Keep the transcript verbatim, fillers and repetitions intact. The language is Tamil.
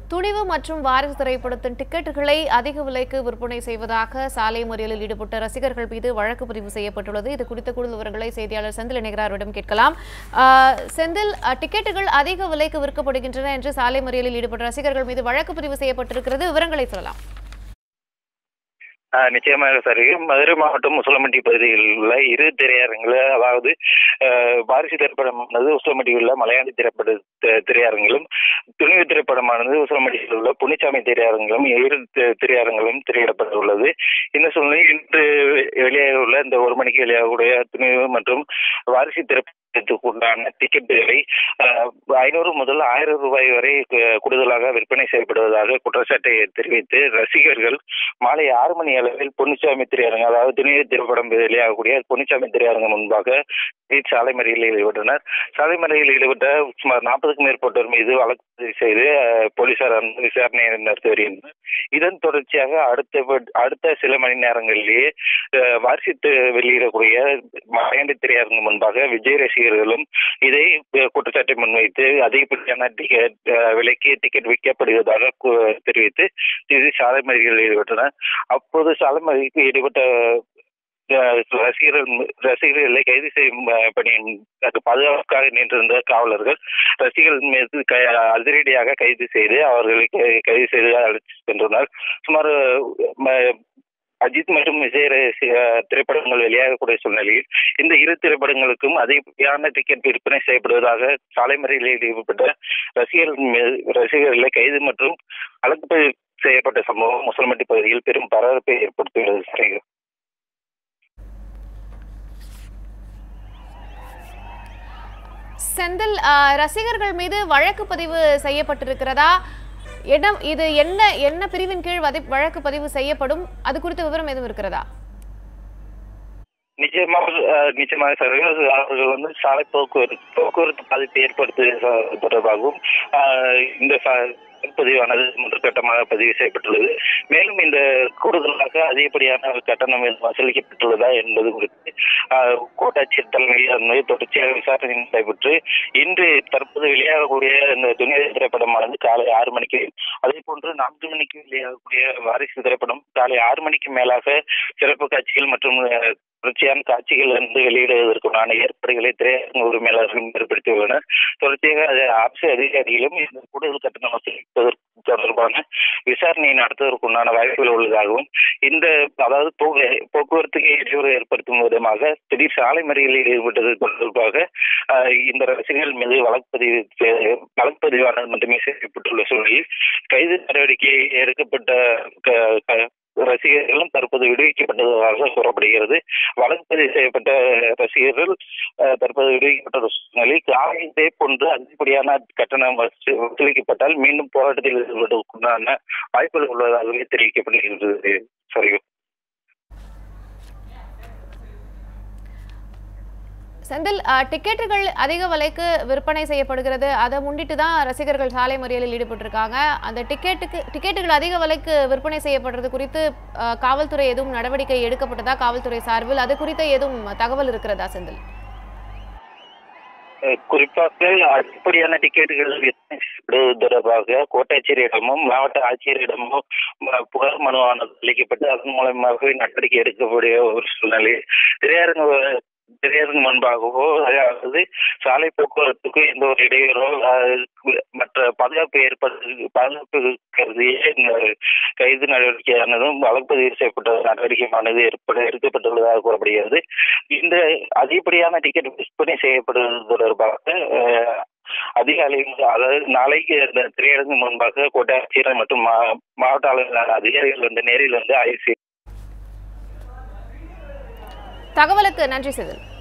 துணிவு மற்றும் வாரிசு திரைப்படத்தின் டிக்கெட்டுகளை அதிக விலைக்கு விற்பனை செய்வதாக சாலை மறியலில் ஈடுபட்ட ரசிகர்கள் மீது வழக்கு பதிவு செய்யப்பட்டுள்ளது. இது குறித்த கூடுதல் விவரங்களை செய்தியாளர் செந்தில் இணைகிறாரிடம் கேட்கலாம். செந்தில், டிக்கெட்டுகள் அதிக விலைக்கு விற்கப்படுகின்றன என்று சாலை மறியலில் ஈடுபட்ட ரசிகர்கள் மீது வழக்கு பதிவு செய்யப்பட்டிருக்கிறது. விவரங்களை சொல்லலாம். நிச்சயமாக சரி. மதுரை மாவட்டம் உசிலம்பட்டி பகுதியில் உள்ள இரு திரையரங்குகள், அதாவது வாரிசு திரைப்படமானது உசிலம்பட்டியில் உள்ள மலையாளி திரைப்பட திரையரங்கிலும், துணிவு திரைப்படமானது உசிலம்பட்டியில் உள்ள புனிச்சாமி திரையரங்கிலும் இரு திரையரங்களும் திரையிடப்பட்டுள்ளது. இந்த சூழ்நிலையில் இன்று வெளியாக உள்ள இந்த ஒரு மணிக்கு வெளியாகக்கூடிய துணிவு மற்றும் வாரிசு திரைப்படத்துக்கு உண்டான டிக்கெட்டுகளை ஐநூறு முதல் ஆயிரம் ரூபாய் வரை கூடுதலாக விற்பனை செய்யப்படுவதாக குற்றச்சாட்டை தெரிவித்து ரசிகர்கள் மாலை ஆறு மணி அளவில் பொன்னிச்சாமி திரையரங்கம், அதாவது துணிவு திரைப்படம் வெளியாகக்கூடிய பொன்னிச்சாமி திரையரங்கம் முன்பாக சாலை மறியலில் ஈடுபட்டனர். சாலை மறியலில் ஈடுபட்ட சுமார் நாற்பதுக்கும் மேற்பட்டோர் மீது வழக்கு பதிவு செய்து போலீசார் விசாரணையை நடத்தி வருகின்றனர். இதன் தொடர்ச்சியாக அடுத்த அடுத்த சில மணி நேரங்களிலேயே வாரிசு வெளியிடக்கூடிய மலையாண்டி திரையரங்கம் முன்பாக விஜய் ரசிகர்களும் இதை குற்றச்சாட்டை முன்வைத்து அதிகப்படியான டிக்கெட் விலைக்கு டிக்கெட் விற்கப்படுவதாக தெரிவித்து இது சாலை மறியலில் ஈடுபட்டனர். அப்போது சாலை மறியலுக்கு ஈடுபட்ட ரசிகர்கள் ரசிகர்களை கைது செய்யும் பணியின் பாதுகாப்புக்காக நின்றிருந்த காவலர்கள் ரசிகர்கள் மீது அதிரடியாக கைது செய்து அவர்களை கைது செய்து அழைத்து சென்றனர். சுமார் அஜித் மற்றும் விஜய் திரைப்படங்கள் வெளியாகக்கூடிய சூழ்நிலையில் இந்த இரு திரைப்படங்களுக்கும் அதிகப்படியான டிக்கெட் விற்பனை செய்யப்படுவதாக சாலை மறியலில் ஈடுபட்ட ரசிகர்கள் ரசிகர்களை கைது மற்றும் வழக்கு செய்யப்பட்ட சம்பவம் உசிலம்பட்டி பகுதியில் பெரும் பரபரப்பை ஏற்படுத்தியுள்ளது. சரிங்க செந்தில், ரசிகர்கள் மீது வழக்கு பதிவு செய்யப்பட்டிருக்கிறதா? இடம் இது என்ன என்ன பிரிவின் கீழ் வழக்கு பதிவு செய்யப்படும்? அது குறித்த விவரம் எதுவும் இருக்கிறதா? நிச்சயமாக நிச்சயமாக சார், அவர்கள் வந்து சாலை போக்குவரத்து போக்குவரத்து பாதிப்பை ஏற்படுத்துவது தொடர்பாகவும் இந்த பதிவானது முதற்கட்டமாக பதிவு செய்யப்பட்டுள்ளது. மேலும் இந்த கூடுதலாக அதிகப்படியான கட்டணம் வசூலிக்கப்பட்டுள்ளதா என்பது குறித்து கோட்டாட்சியர் தலைமையில் தொடர்ச்சியாக விசாரணை நடைபெற்று இன்று தற்போது வெளியாகக்கூடிய இந்த துணிவு திரைப்படமானது காலை ஆறு மணிக்கு, அதே போன்று நான்கு மணிக்கு வெளியாகக்கூடிய வாரிசு திரைப்படம் காலை ஆறு மணிக்கு மேலாக சிறப்பு காட்சிகள் மற்றும் தொடர்ச்சியான காட்சிகள் இருந்து வெளியிடுவதற்கான ஏற்பாடுகளை திரையரங்க உரிமையாளர்களும் ஏற்படுத்தியுள்ளனர். தொடர்ச்சியாக அரசு அதிகாரிகளும் இந்த கூடுதல் கட்டணம் வசூலிப்பதற்கு தொடர்பான விசாரணையை நடத்துவதற்குண்டான வாய்ப்புகள் உள்ளதாகவும், இந்த அதாவது போக்குவரத்துக்கு இடையூறு ஏற்படுத்தும் விதமாக திடீர் சாலை மறியலில் ஈடுபட்டது தொடர்பாக இந்த ரசிகர்கள் மீது வழக்குப்பதிவு வழக்குப்பதிவானது மட்டுமே செய்யப்பட்டுள்ள சூழலில் கைது நடவடிக்கை எடுக்கப்பட்ட ரசிகர்களும் தற்போது விடுவிக்கப்பட்டதாக கூறப்படுகிறது. வழக்கு பதிவு செய்யப்பட்ட ரசிகர்கள் தற்போது விடுவிக்கப்பட்ட சூழ்நிலை காலையிலே போன்று அதிகப்படியான கட்டணம் வசூலிக்கப்பட்டால் மீண்டும் போராட்டத்தில் ஈடுபடுவதற்குண்டான வாய்ப்புகள் உள்ளதாகவே தெரிவிக்கப்படுகிறது. சரி செந்தில், டிக்கெட்டுகள் அதிக விலைக்கு விற்பனை செய்யப்படுகிறது. அதை முன்னிட்டு தான் ரசிகர்கள் சாலை மறியலில் ஈடுபட்டிருக்காங்க. அந்த டிக்கெட்டுக்கு டிக்கெட்டுகள் அதிக விலைக்கு விற்பனை செய்யப்படுறது குறித்து காவல்துறை எதுவும் நடவடிக்கை எடுக்கப்பட்டதா? காவல்துறை சார்பில் அது குறித்த எதுவும் தகவல் இருக்கிறதா செந்தில்? குறிப்பாக அதிகப்படியான டிக்கெட்டுகள் தொடர்பாக கோட்டாட்சியரிடமும் மாவட்ட ஆட்சியரிடமும் புகார் மனுவானது அளிக்கப்பட்டு அதன் மூலமாக நடவடிக்கை எடுக்கக்கூடிய ஒரு சூழ்நிலை திரையரங்கு திரையரங்கு முன்பாகவோ, அதாவது சாலை போக்குவரத்துக்கு எந்த ஒரு இடையூறோ மற்ற பாதுகாப்பு ஏற்படுத்த பாதுகாப்பு கருதியே இந்த கைது நடவடிக்கையானதும் வழக்கு பதிவு செய்யப்பட்ட நடவடிக்கையானது ஏற்பட எடுக்கப்பட்டுள்ளதாக கூறப்படுகிறது. இந்த அதிகப்படியான டிக்கெட் விற்பனை செய்யப்படுவது தொடர்பாக அதிகாலையில், அதாவது நாளைக்கு அந்த திரையரங்கு முன்பாக கோட்டாட்சியர் மற்றும் மாவட்ட அளவிலான அதிகாரிகள் வந்து நேரில் வந்து ஆய்வு செய்ய. தகவலுக்கு நன்றி செந்தில்.